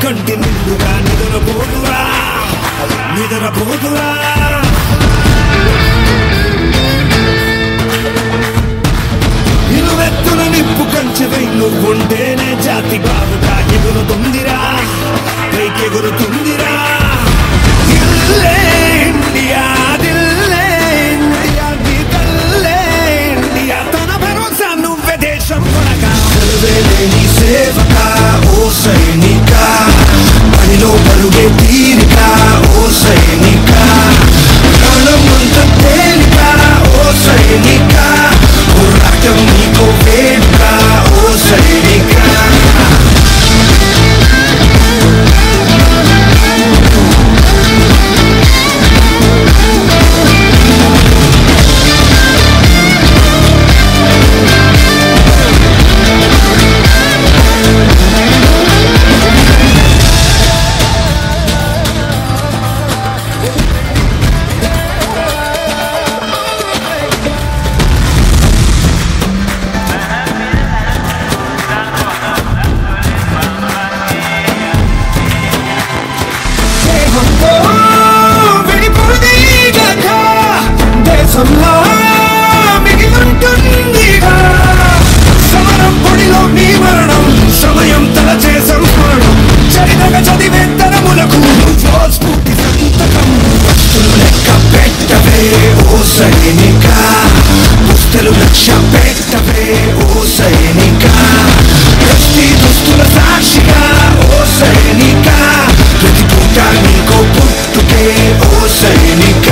కంటి నిండుగా నిద్రపోదురా నిద్రపోదురా నిలువెత్తున నిప్పు కంచెవై నువ్వుంటేనే జాతి బావుగా ఎగురుతుందిరా పైకెగురుతుందిరా దిల్లే ఇండియా దిల్లే ఇండియా నీ తల్లే ఇండియా తన భరోసా నువ్వే దేశం కొనగా నీ సేవక ఓ సైనిక పనిలో పరుగే తీరిక ఓ సైనిక ప్రాణం అంత తేలిక ఓ సైనిక పోరాటం నీకో వేడుక ఓ సైనిక సమరం పొడిలో నీ మరణం సమయం తలచే సంస్మరణం చరితగా చదివే తరములకు స్ఫూర్తి సంతకం వస్తులు లెక్క పెట్టవే ఓ సైనిక పుస్తలు లక్ష్య పెట్టవే ఓ సైనిక దృష్టి దుస్తుల సాక్షిగా ఓ సైనిక ప్రతి పూట నీకో పుట్టుకే ఓ సైనిక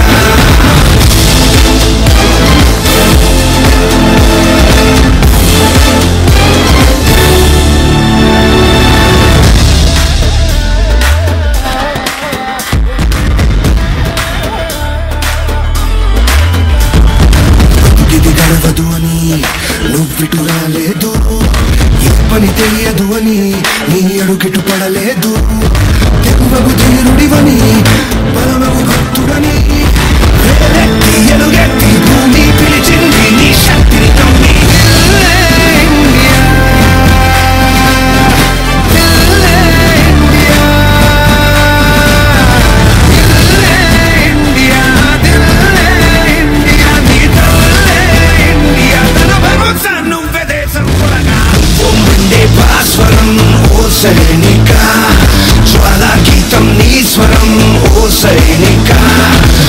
గడవదు అని నువ్విటు రాలేదు ఏ పని తెలియదు అని నీ అడుగిటు పడలేదు తెగువగు ధీరుడివని బలమగు భక్తుడని వేలెత్తి ఎలుగెత్తి భూమి పిలిచింది నీ శక్తిని నమ్మి సైనిక జ్వాలా గీతం నీ స్వరం ఓ సైనిక